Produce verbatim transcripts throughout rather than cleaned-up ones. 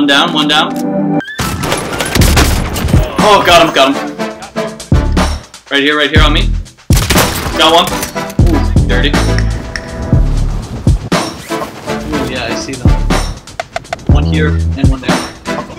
One down, one down. Oh, got him, got him. Right here, right here on me. Got one. Ooh, dirty. Ooh, yeah, I see them. One here and one there.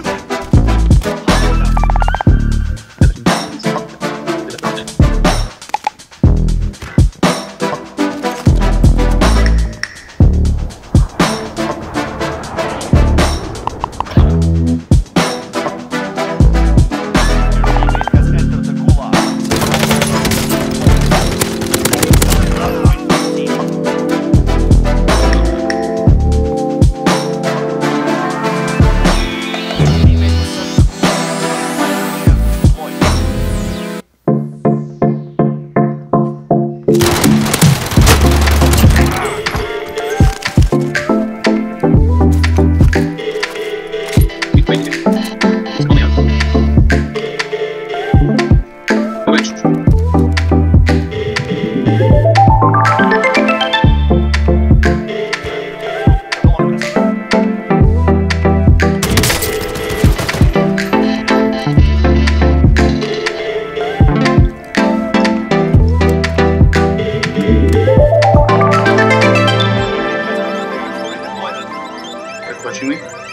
Pushing me.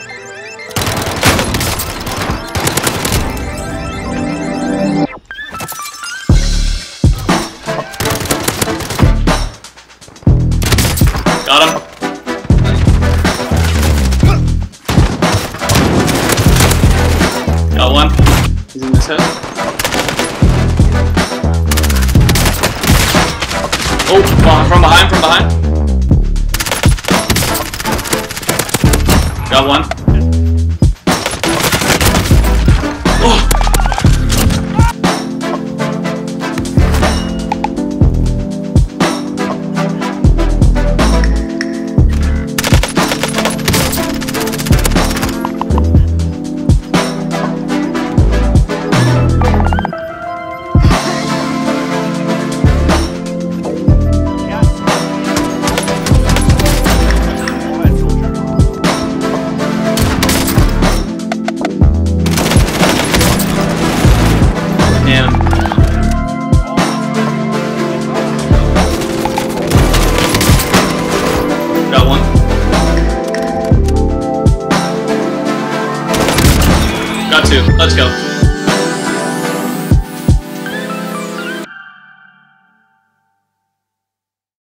Got him. Got one. He's in this house. Oh, from behind, from behind. Got one. Oh! Got one. Got two. Let's go.